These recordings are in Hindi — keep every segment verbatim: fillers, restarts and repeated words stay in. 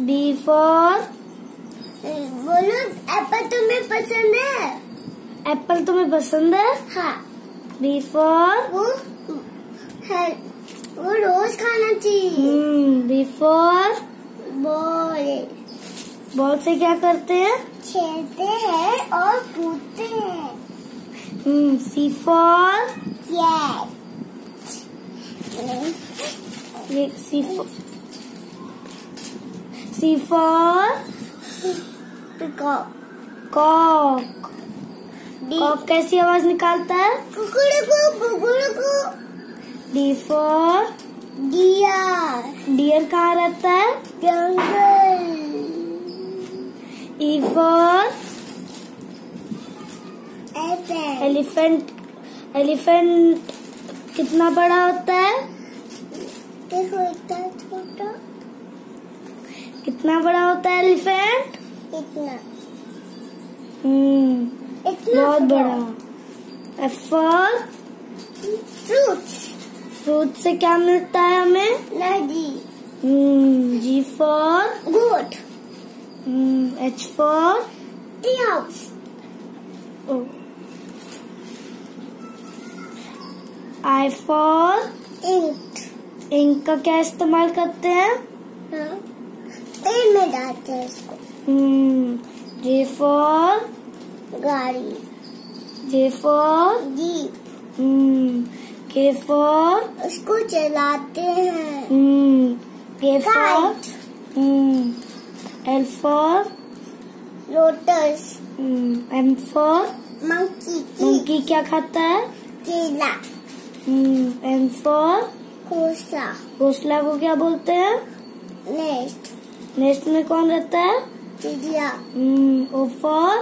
बी फॉर बोलो एप्पल तुम्हें पसंद है? एप्पल तुम्हें पसंद है? हाँ। बी फॉर वो है वो रोज खाना चाहिए। हम्म बी फॉर बॉल। बॉल से क्या करते हैं? खेलते हैं और कूदते हैं। हम्म सी फॉर कैट। ये C for C for peacock. Cock. Cock कैसी आवाज निकालता है? कुकुड़कू कुकुड़कू। D for deer. डियर कहाँ रहता है? जंगल। E for elephant. Elephant. Elephant कितना बड़ा होता है? देखो इतना छोटा। कितना बड़ा होता है एलिफेंट? इतना हम्म इतना बहुत बड़ा। F for fruits. फ्रूट से क्या मिलता है हमें? एनर्जी। हम्म जी फॉर गोट। हम्म H for T house. I for ink. Ink का क्या इस्तेमाल करते हैं? हाँ पेन में डालते हैं इसको। हम्म जे फॉर गाड़ी। J for jeep. Hmm K for उसको चलाते हैं। हम्म के फॉर Kite. हम्म एल फॉर लोटस। हम्म एम फॉर मंकी। मंकी क्या खाता है? केला। हम्म एन फॉर घोंसला। घोंसला को क्या बोलते हैं? नेस्ट। नेस्ट में कौन रहता है? चिड़िया। Hmm O for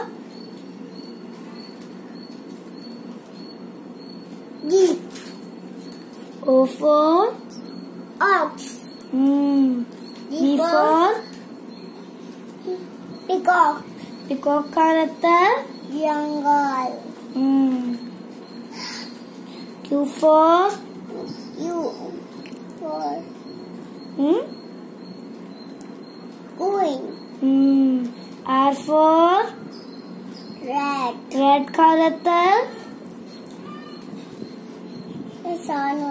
jeep. O for ox. Hmm B for peacock. Peacock कहाँ रहता है? जंगल। Hmm Q for U for hmm queen. Hmm R for rat. Rat कहाँ रहता है? इंसानों।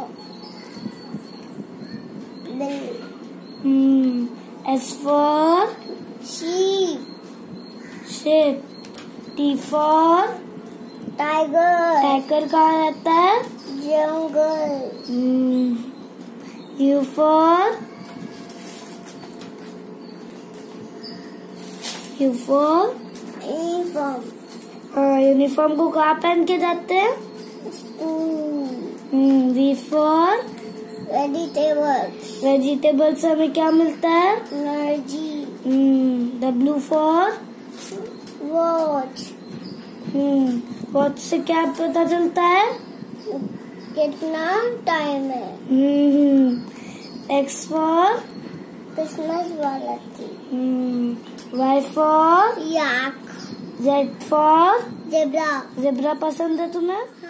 बिल्ली। Hmm S for sheep. Ship. T for tiger. Tiger कहाँ रहता है? जंगल। Hmm U for U for uniform. Uniform को कहाँ पहन के जाते हैं? School. Hmm V for vegetables. Vegetable से हमें क्या मिलता है? Energy. Hmm W for watch. Hmm watch से क्या पता चलता है? कितना टाइम है। हम्म एक्स फॉर क्रिसमस वाला थी। Hmm Y for yak. Z for zebra. Zebra पसंद है तुम्हें?